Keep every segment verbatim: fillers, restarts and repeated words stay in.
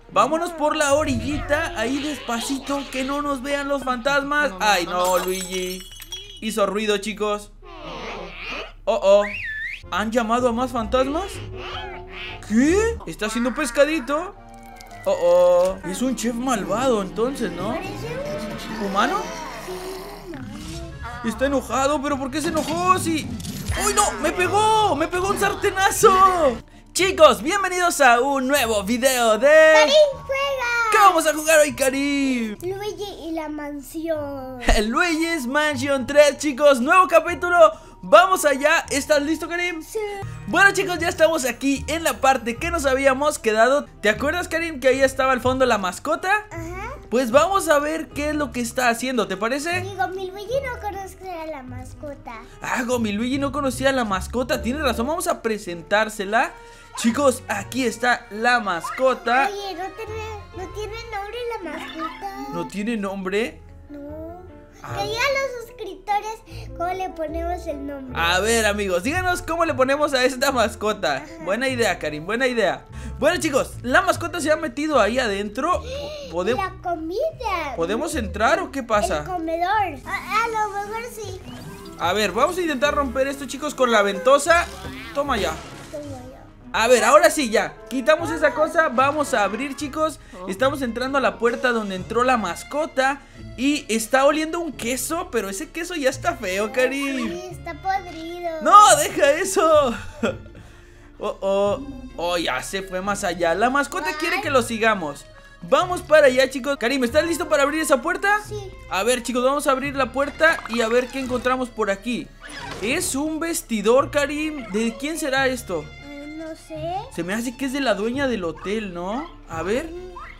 Vámonos por la orillita, ahí despacito, que no nos vean los fantasmas. Ay, no, Luigi. Hizo ruido, chicos. Oh, oh. ¿Han llamado a más fantasmas? ¿Qué? ¿Está haciendo pescadito? Oh, oh. Es un chef malvado, entonces, ¿no? ¿Humano? Está enojado, pero ¿por qué se enojó? Sí. ¡Uy, no! ¡Me pegó! ¡Me pegó un sartenazo! Chicos, bienvenidos a un nuevo video de... ¡Karim juega! ¿Qué vamos a jugar hoy, Karim? Luigi y la mansión. Luigi's Mansion tres, chicos. Nuevo capítulo. Vamos allá. ¿Estás listo, Karim? Sí. Bueno, chicos, ya estamos aquí en la parte que nos habíamos quedado. ¿Te acuerdas, Karim, que ahí estaba al fondo la mascota? Ajá. Pues vamos a ver qué es lo que está haciendo, ¿te parece? Digo, mi Luigi no conocía a la mascota. Ah, mi Luigi no conocía a la mascota. Tiene razón, vamos a presentársela. Chicos, aquí está la mascota. Oye, ¿no tiene, no tiene nombre la mascota? ¿No tiene nombre? No. Ah. Que digan los suscriptores cómo le ponemos el nombre. A ver, amigos, díganos cómo le ponemos a esta mascota. Ajá. Buena idea, Karim, buena idea. Bueno, chicos, la mascota se ha metido ahí adentro. Pode- La comida. ¿Podemos entrar o qué El pasa? comedor. A, a lo mejor sí. A ver, vamos a intentar romper esto, chicos, con la ventosa. Toma ya. Toma ya. A ver, ahora sí ya. Quitamos esa cosa, vamos a abrir, chicos. Estamos entrando a la puerta donde entró la mascota. Y está oliendo un queso, pero ese queso ya está feo, Karim. Sí, está podrido. ¡No, deja eso! Oh, oh, oh, ya se fue más allá. La mascota quiere que lo sigamos. Vamos para allá, chicos. Karim, ¿estás listo para abrir esa puerta? Sí. A ver, chicos, vamos a abrir la puerta y a ver qué encontramos por aquí. Es un vestidor, Karim. ¿De quién será esto? Eh, no sé. Se me hace que es de la dueña del hotel, ¿no? A ver.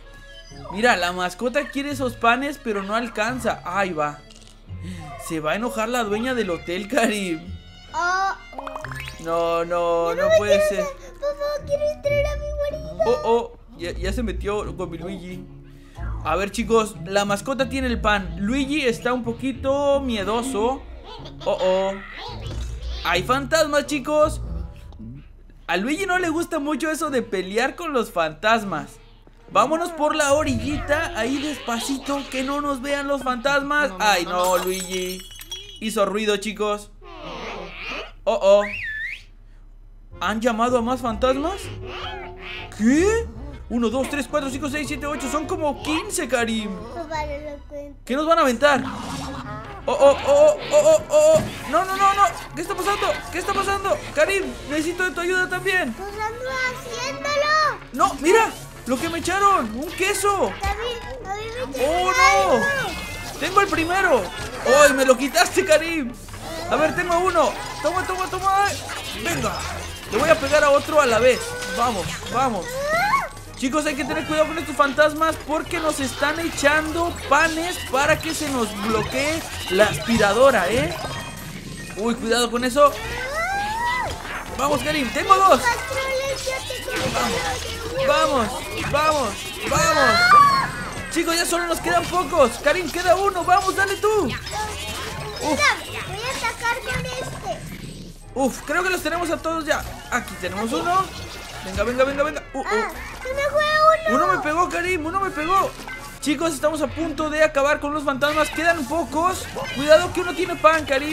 Mira, la mascota quiere esos panes, pero no alcanza. Ahí va. Se va a enojar la dueña del hotel, Karim. Oh, oh. No, no, no me puede quiero ser. sa- Papá, quiero entrar a mi guarida. Oh, oh, ya, ya se metió con mi Luigi. A ver, chicos, la mascota tiene el pan. Luigi está un poquito miedoso. Oh, oh. Hay fantasmas, chicos. A Luigi no le gusta mucho eso de pelear con los fantasmas. Vámonos por la orillita, ahí despacito, que no nos vean los fantasmas. Ay, no, Luigi. Hizo ruido, chicos. Oh, oh. ¿Han llamado a más fantasmas? ¿Qué? uno, dos, tres, cuatro, cinco, seis, siete, ocho. Son como quince, Karim. Papá, no lo cuento. ¿Qué nos van a aventar? Oh, oh, oh, oh, oh, oh, oh. No, no, no, no. ¿Qué está pasando? ¿Qué está pasando? Karim, necesito de tu ayuda también. Pues ando haciéndolo. No, mira, lo que me echaron. Un queso. David, David me echó Oh, algo. no. Tengo el primero. ¡Ay, me lo quitaste, Karim! A ver, tengo uno. Toma, toma, toma. Venga. Le voy a pegar a otro a la vez. Vamos, vamos. Chicos, hay que tener cuidado con estos fantasmas porque nos están echando panes para que se nos bloquee la aspiradora, ¿eh? Uy, cuidado con eso. Vamos, Karim, tengo dos. Pastroles, yo te quiero. Vamos, vamos, vamos. Chicos, ya solo nos quedan pocos. Karim, queda uno. Vamos, dale tú. Mira, voy a atacar con este. Uf, creo que los tenemos a todos ya. Aquí tenemos uno. Venga, venga, venga, venga. Uh, uh. Ah, se me fue uno. Uno me pegó, Karim, uno me pegó. Chicos, estamos a punto de acabar con los fantasmas. Quedan pocos. Cuidado que uno tiene pan, Karim.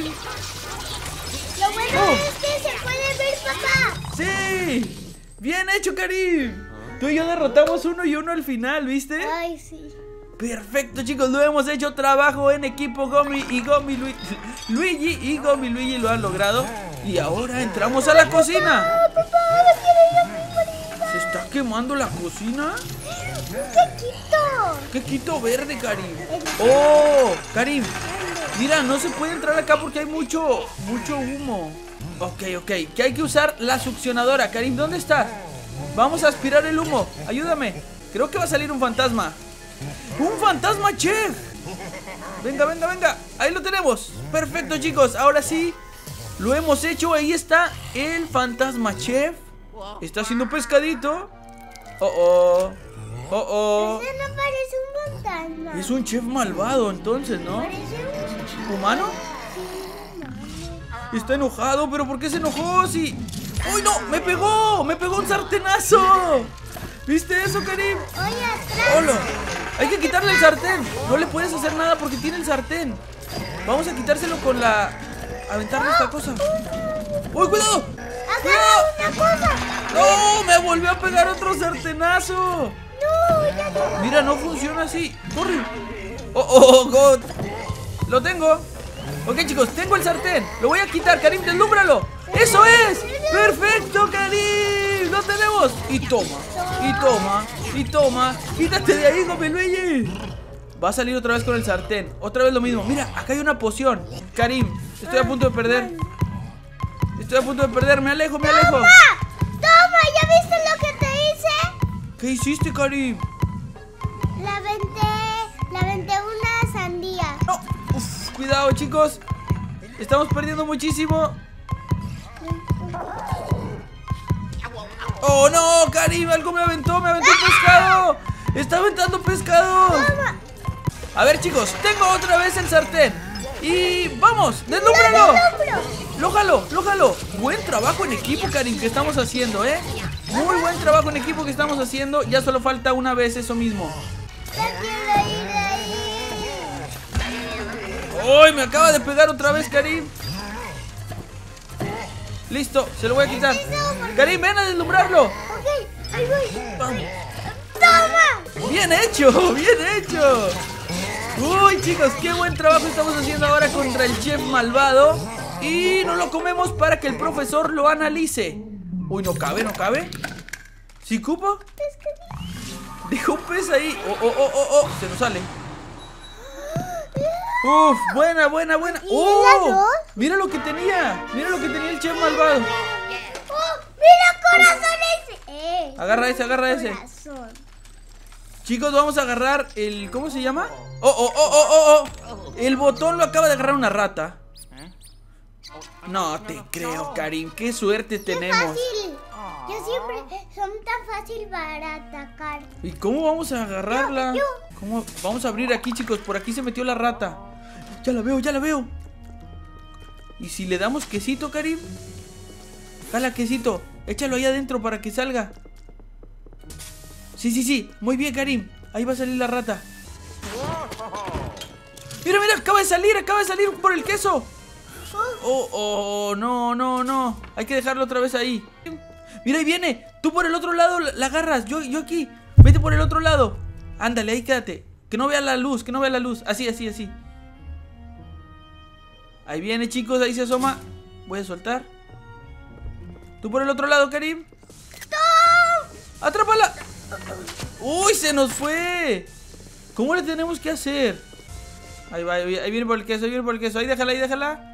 Lo bueno Oh. es que se puede ver, papá. ¡Sí! ¡Bien hecho, Karim! Tú y yo derrotamos uno y uno al final, ¿viste? Ay, sí. Perfecto, chicos, lo hemos hecho. Trabajo en equipo. Gomi y Gomi Lu- Luigi y Gomi Luigi lo han logrado. Y ahora entramos a la cocina. Ah, papá, no quiero ir a mi guarida. ¿Se está quemando la cocina? ¿Qué quito? ¿Qué quito verde, Karim? ¡Oh! Karim, mira, no se puede entrar acá porque hay mucho, mucho humo. Ok, ok, que hay que usar la succionadora. Karim, ¿dónde está? Vamos a aspirar el humo, ayúdame. Creo que va a salir un fantasma. ¡Un fantasma, chef! Venga, venga, venga, ahí lo tenemos. Perfecto, chicos, ahora sí lo hemos hecho. Ahí está el fantasma, chef. Está haciendo pescadito. Oh, oh, oh, oh. Ese no parece un fantasma. Es un chef malvado, entonces, ¿no? Parece un... ¿Humano? Está enojado, pero ¿por qué se enojó? Sí. ¡Uy, no! ¡Me pegó! ¡Me pegó un sartenazo! ¿Viste eso, Karim? Oye, atrás. ¡Hola! Hay que quitarle el sartén. No le puedes hacer nada porque tiene el sartén. Vamos a quitárselo con la... aventarle esta cosa. ¡Uy, cuidado! Agarra una cosa. ¡No! ¡Me volvió a pegar otro sartenazo! No, ya no. Mira, no funciona así. ¡Corre! ¡Oh, oh, oh, God! ¡Lo tengo! Ok, chicos, tengo el sartén. Lo voy a quitar, Karim, deslúmbralo. ¡Eso es! ¡Perfecto, Karim! ¡Lo tenemos! Y toma, y toma, y toma. ¡Quítate de ahí, Gomiluigi! Va a salir otra vez con el sartén. Otra vez lo mismo. Mira, acá hay una poción. Karim, estoy a punto de perder. Estoy a punto de perder. Me alejo, me alejo. ¡Toma! ¡Toma! ¿Ya viste lo que te hice? ¿Qué hiciste, Karim? La aventé, la aventé una sandía. No. Uf, cuidado, chicos. Estamos perdiendo muchísimo. ¡Oh, no! Karim, algo me aventó. Me aventó pescado. Está aventando pescado. Toma. A ver, chicos, tengo otra vez el sartén. Y vamos, deslúmbralo. Lójalo, lójalo. Buen trabajo en equipo, Karim, que estamos haciendo, ¿eh? Muy buen trabajo en equipo que estamos haciendo. Ya solo falta una vez eso mismo. Ya quiero ir de ahí. ¡Uy! Me acaba de pegar otra vez, Karim. Listo, se lo voy a quitar. Karim, ven a deslumbrarlo. Ok, ahí voy. Vamos. ¡Toma! Bien hecho, bien hecho. Uy, chicos, qué buen trabajo estamos haciendo ahora contra el chef malvado. Y nos lo comemos para que el profesor lo analice. Uy, no cabe, no cabe. ¿Sí cupo? Dejó un pez ahí. Oh, oh, oh, oh, oh. Se nos sale. Uf, buena, buena, buena. Oh, mira lo que tenía. Mira lo que tenía el chef malvado. ¡Oh! ¡Mira, corazón ese! Eh, Agarra ese, agarra ese. corazón. Chicos, vamos a agarrar el... ¿Cómo se llama? Oh, oh, oh, oh, oh, oh. El botón lo acaba de agarrar una rata. No te creo, Karim. Qué suerte ¡Qué tenemos. fácil! Yo siempre son tan fácil para atacar. ¿Y cómo vamos a agarrarla? Yo, ¿Cómo? Vamos a abrir aquí, chicos. Por aquí se metió la rata. Ya la veo, ya la veo. ¿Y si le damos quesito, Karim? Jala quesito. Échalo ahí adentro para que salga. Sí, sí, sí. Muy bien, Karim. Ahí va a salir la rata. Mira, mira. Acaba de salir. Acaba de salir por el queso. Oh, oh, no, no, no. Hay que dejarlo otra vez ahí. Mira, ahí viene. Tú por el otro lado la, la agarras. Yo, yo aquí. Vete por el otro lado. Ándale, ahí quédate. Que no vea la luz, que no vea la luz. Así, así, así. Ahí viene, chicos. Ahí se asoma. Voy a soltar. Tú por el otro lado, Karim. ¡No! ¡Atrápala! ¡Uy, se nos fue! ¿Cómo le tenemos que hacer? Ahí va, ahí viene por el queso, ahí viene por el queso. Ahí déjala, ahí déjala.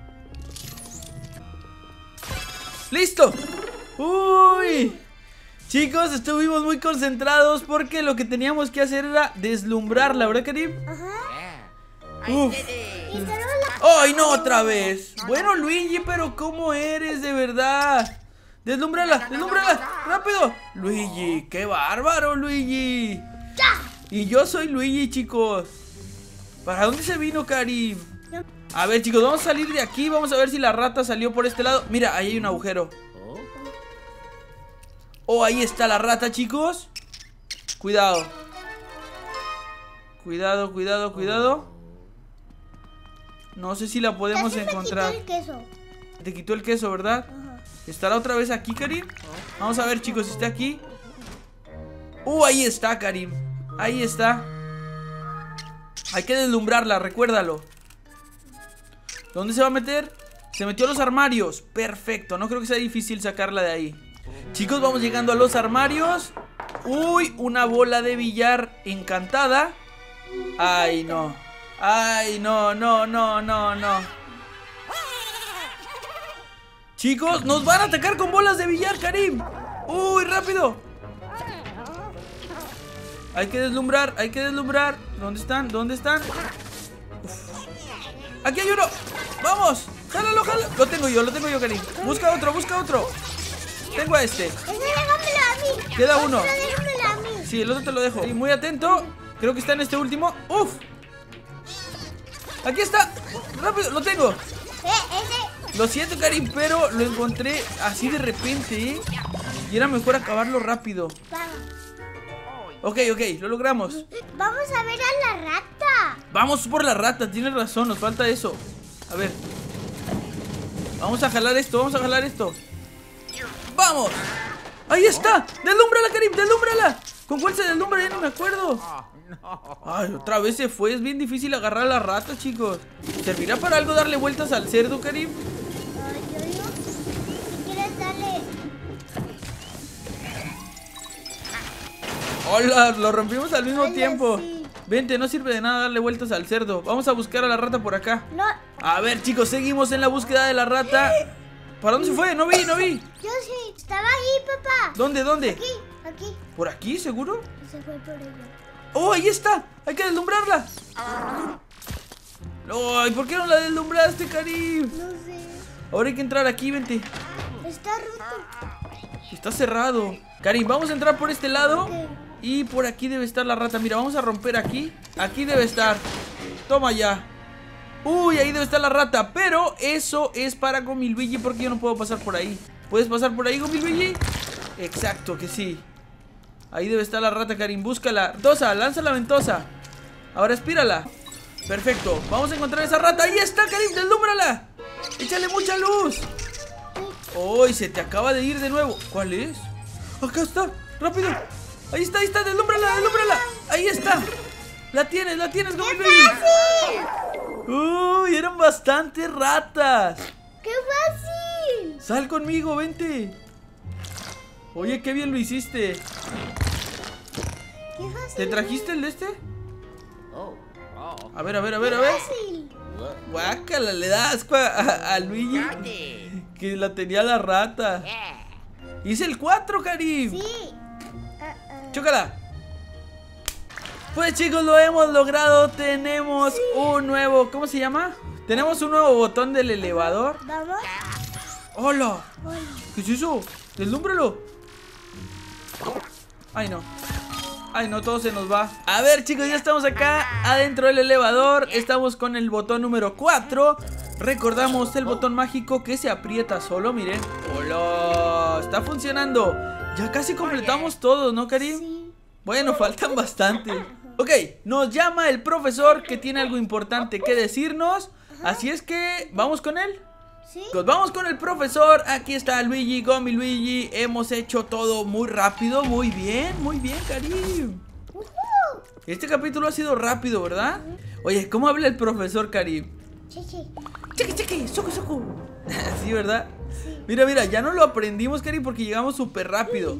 ¡Listo! ¡Uy! Chicos, estuvimos muy concentrados porque lo que teníamos que hacer era deslumbrarla, ¿verdad, Karim? ajá. Uf. Y tenemos la... ¡Ay, no, otra vez! Bueno, Luigi, pero ¿cómo eres de verdad? ¡Deslúmbrala! ¡Deslúmbrala! ¡Rápido! Luigi, qué bárbaro, Luigi. ¡Ya! Y yo soy Luigi, chicos. ¿Para dónde se vino, Karim? A ver, chicos, vamos a salir de aquí. Vamos a ver si la rata salió por este lado. Mira, ahí hay un agujero. Oh, ahí está la rata, chicos. Cuidado. Cuidado, cuidado, cuidado. No sé si la podemos Casi me encontrar. quitó el queso. Te quitó el queso, ¿verdad? Ajá. ¿Estará otra vez aquí, Karim? Vamos a ver, chicos, si está aquí. Uh, ahí está, Karim. Ahí está. Hay que deslumbrarla, recuérdalo. ¿Dónde se va a meter? Se metió a los armarios. Perfecto, no creo que sea difícil sacarla de ahí. Chicos, vamos llegando a los armarios. Uy, una bola de billar encantada. Ay, no. Ay, no, no, no, no, no. Chicos, nos van a atacar con bolas de billar, Karim. Uy, rápido. Hay que deslumbrar, hay que deslumbrar. ¿Dónde están? ¿Dónde están? Uf. Aquí hay uno. Vamos, jálalo, jálalo. Lo tengo yo, lo tengo yo, Karim. Busca otro, busca otro. Tengo a este. Ese déjamelo a mí. Queda uno. Pero déjamelo a mí. Sí, el otro te lo dejo. Y muy atento. Creo que está en este último. Uf. Aquí está. Rápido, lo tengo. Eh, ese... Lo siento, Karim, pero lo encontré así de repente, ¿eh? Y era mejor acabarlo rápido. Vamos. Ok, ok, lo logramos. Vamos a ver a la rata. Vamos por la rata, tienes razón, nos falta eso. A ver. Vamos a jalar esto, vamos a jalar esto. ¡Vamos! ¡Ahí está! ¡Deslúmbrala, Karim! ¡Deslúmbrala! ¿Con cuál se deslumbra? Ya no me acuerdo. Ay, otra vez se fue. Es bien difícil agarrar a la rata, chicos. ¿Servirá para algo darle vueltas al cerdo, Karim? Ay, yo digo, si quieres darle. ¡Hola! Lo rompimos al mismo Hola, tiempo. sí. Vente, no sirve de nada darle vueltas al cerdo. Vamos a buscar a la rata por acá. No, A ver, chicos, seguimos en la búsqueda de la rata. ¿Para dónde se fue? No vi, no vi. yo sí, estaba ahí, papá. ¿Dónde, dónde? Aquí, aquí. ¿Por aquí, seguro? Se fue por allá. ¡Oh, ahí está! ¡Hay que deslumbrarla! ¡Ay, ¿por qué no la deslumbraste, Karim? No sé. Ahora hay que entrar aquí, vente. Está roto. Está cerrado. Karim, vamos a entrar por este lado. Ok. Y por aquí debe estar la rata. Mira, vamos a romper aquí. Aquí debe estar. Toma ya. Uy, ahí debe estar la rata. Pero eso es para Gomiluigi, porque yo no puedo pasar por ahí. ¿Puedes pasar por ahí, Gomiluigi? Exacto, que sí. Ahí debe estar la rata, Karim. Búscala. Ventosa, lanza la ventosa. Ahora espírala. Perfecto. Vamos a encontrar esa rata. Ahí está, Karim. Deslúmbrala. Échale mucha luz. Uy, se te acaba de ir de nuevo. ¿Cuál es? Acá está. Rápido. Ahí está, ahí está. Deslúmbrala, deslúmbrala. Ahí está. La tienes, la tienes, Gomiluigi. Uy, eran bastantes ratas. ¡Qué fácil! Sal conmigo, vente. Oye, qué bien lo hiciste. ¡Qué fácil! ¿Te trajiste el de este? Oh, oh. A ver, a ver, a ver, ¡Qué a ver. fácil! Guácala, le da asco a, a- a Luigi que la tenía la rata. Hice el cuatro, Karim. Sí. Ah, ah. Chócala. Pues chicos, lo hemos logrado. Tenemos un nuevo, ¿cómo se llama? Tenemos un nuevo botón del elevador. Vamos. ¡Hola! Hola. ¿Qué es eso? ¡Deslúmbralo! Ay, no. Ay, no, todo se nos va. A ver, chicos, ya estamos acá adentro del elevador. Estamos con el botón número cuatro. Recordamos el botón mágico que se aprieta solo, miren. ¡Hola! Está funcionando. Ya casi completamos todo, ¿no, Karim? Sí. Bueno, faltan bastante. Ok, nos llama el profesor que tiene algo importante que decirnos. Así es que, ¿vamos con él? Sí. Pues vamos con el profesor. Aquí está Luigi, Gomiluigi. Hemos hecho todo muy rápido. Muy bien, muy bien, Karim. Ujú. Este capítulo ha sido rápido, ¿verdad? Oye, ¿cómo habla el profesor, Karim? Chichi. Cheque, cheque, soco, soco. Sí, ¿verdad? Sí. Mira, mira, ya no lo aprendimos, Karim, porque llegamos súper rápido.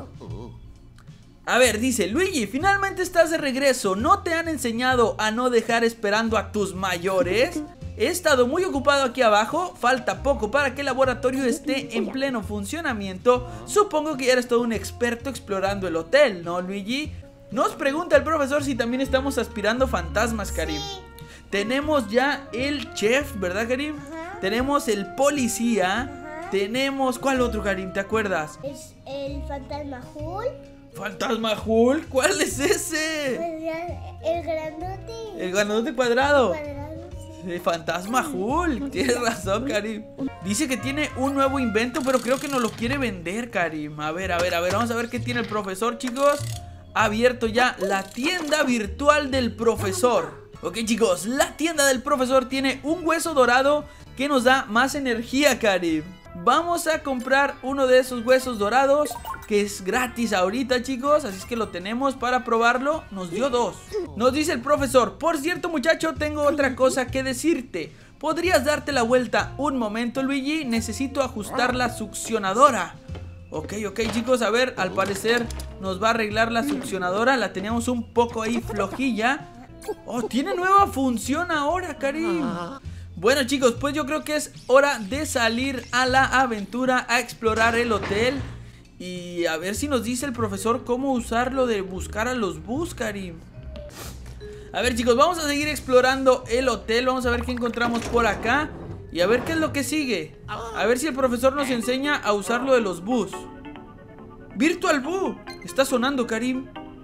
A ver, dice, Luigi, finalmente estás de regreso. ¿No te han enseñado a no dejar esperando a tus mayores? He estado muy ocupado aquí abajo. Falta poco para que el laboratorio esté en pleno funcionamiento. Supongo que ya eres todo un experto explorando el hotel, ¿no, Luigi? Nos pregunta el profesor si también estamos aspirando fantasmas, Karim. Sí. Tenemos ya el chef, ¿verdad, Karim? Ajá. Tenemos el policía. Ajá. Tenemos... ¿Cuál otro, Karim? ¿Te acuerdas? Es el fantasma Hulk. ¿Fantasma Hulk? ¿Cuál es ese? Pues ya, el grandote. El grandote cuadrado. Cuadrado, sí. El fantasma Hulk. Tienes razón, Karim. Dice que tiene un nuevo invento, pero creo que nos lo quiere vender, Karim. A ver, a ver, a ver. Vamos a ver qué tiene el profesor, chicos. Ha abierto ya la tienda virtual del profesor. Ok, chicos, la tienda del profesor tiene un hueso dorado que nos da más energía, Karim. Vamos a comprar uno de esos huesos dorados, que es gratis ahorita, chicos. Así es que lo tenemos para probarlo. Nos dio dos. Nos dice el profesor: por cierto, muchacho, tengo otra cosa que decirte. ¿Podrías darte la vuelta un momento, Luigi? Necesito ajustar la succionadora. Ok, ok, chicos, a ver, al parecer nos va a arreglar la succionadora. La teníamos un poco ahí flojilla. Oh, tiene nueva función ahora, Karim. Bueno, chicos, pues yo creo que es hora de salir a la aventura, a explorar el hotel. Y a ver si nos dice el profesor cómo usarlo de buscar a los bus, Karim. A ver, chicos, vamos a seguir explorando el hotel. Vamos a ver qué encontramos por acá y a ver qué es lo que sigue. A ver si el profesor nos enseña a usarlo de los bus. Virtual Boo. Está sonando, Karim.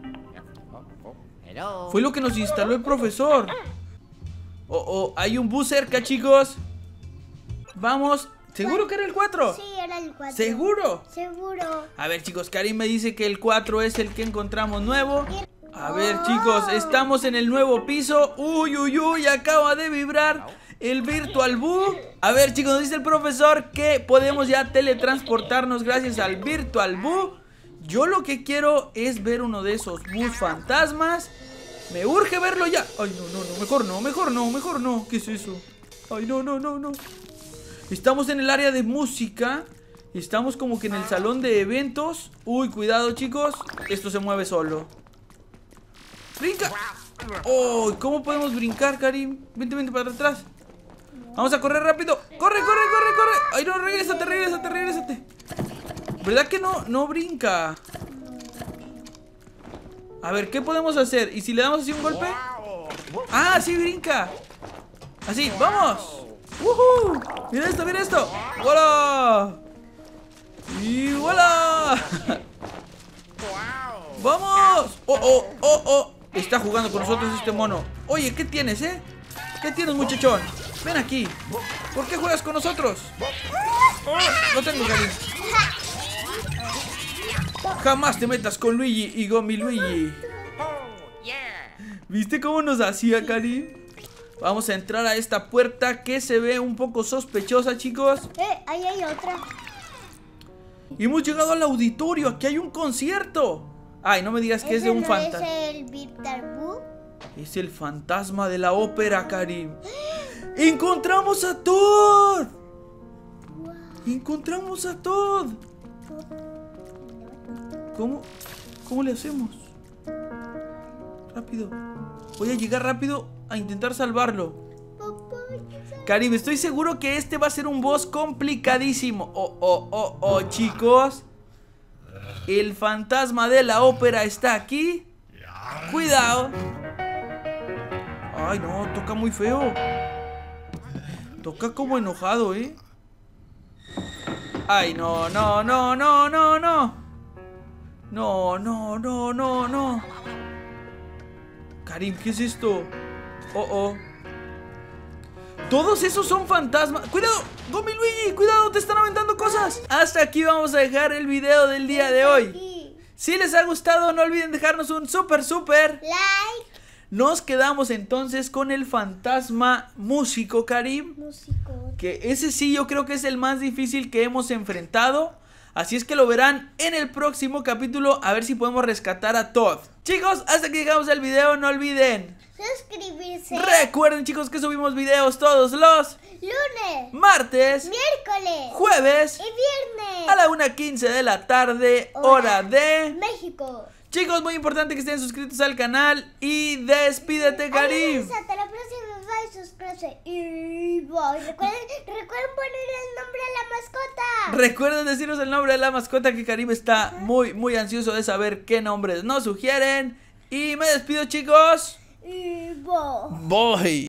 Hello. Fue lo que nos instaló el profesor. Oh, oh, hay un bus cerca, chicos. Vamos. ¿Seguro que era el cuatro? Sí, era el cuatro. ¿Seguro? Seguro. A ver, chicos, Karim me dice que el cuatro es el que encontramos nuevo. A ver, chicos, estamos en el nuevo piso. Uy, uy, uy, acaba de vibrar el Virtual Boo. A ver, chicos, nos dice el profesor que podemos ya teletransportarnos gracias al Virtual Boo. Yo lo que quiero es ver uno de esos bus fantasmas. Me urge verlo ya. Ay, no, no, no, mejor no, mejor no, mejor no. ¿Qué es eso? Ay, no, no, no, no. Estamos en el área de música. Estamos como que en el salón de eventos. Uy, cuidado, chicos. Esto se mueve solo. ¡Brinca! Oh, ¿cómo podemos brincar, Karim? Vente, vente para atrás. Vamos a correr rápido. ¡Corre, corre, corre, corre! ¡Ay, no! ¡Regrésate, regrésate, regrésate! ¿Verdad que no, no brinca? A ver, ¿qué podemos hacer? ¿Y si le damos así un golpe? ¡Ah, sí brinca! Así, ¡vamos! ¡Woohoo! ¡Mira esto, mira esto! ¡Voilà! ¡Y voilà! ¡Vamos! ¡Oh, oh, oh, oh! Está jugando con nosotros este mono. Oye, ¿qué tienes, eh? ¿Qué tienes, muchachón? Ven aquí. ¿Por qué juegas con nosotros? Oh, no tengo cariño. Jamás te metas con Luigi y Gomi Luigi. ¿Viste cómo nos hacía, Karim? Vamos a entrar a esta puerta que se ve un poco sospechosa, chicos. Eh, ahí hay otra. Y hemos llegado al auditorio. Aquí hay un concierto. Ay, no me digas que es de un no fantasma. ¿Es el Virtual Boo? Es el fantasma de la ópera, Karim. ¡Encontramos a Todd! ¡Encontramos a Todd! ¿Cómo? ¿Cómo le hacemos? Rápido. Voy a llegar rápido a intentar salvarlo. Karim, estoy seguro que este va a ser un boss complicadísimo. Oh, oh, oh, oh, chicos. El fantasma de la ópera está aquí. Cuidado. Ay, no, toca muy feo. Toca como enojado, ¿eh? Ay, no, no, no, no, no, no. No, no, no, no, no. Karim, ¿qué es esto? Oh, oh. Todos esos son fantasmas. ¡Cuidado! ¡Gomi Luigi! ¡Cuidado! ¡Te están aventando cosas! Hasta aquí vamos a dejar el video del día de hoy. Si les ha gustado, no olviden dejarnos un súper, súper like. Nos quedamos entonces con el fantasma músico, Karim. Músico. Que ese sí yo creo que es el más difícil que hemos enfrentado. Así es que lo verán en el próximo capítulo. A ver si podemos rescatar a Todd. Chicos, hasta que llegamos al video, no olviden suscribirse. Recuerden, chicos, que subimos videos todos los lunes, martes, miércoles, jueves y viernes a la una quince de la tarde, hora, hora de México. Chicos, muy importante que estén suscritos al canal. Y despídete, Karim. Adiós, hasta la próxima. Bye, suscríbete. Y bye. Recuerden, recuerden poner el nombre a la mascota. Recuerden decirnos el nombre de la mascota, que Karim está muy, muy ansioso de saber qué nombres nos sugieren. Y me despido, chicos. Y bye. Bye.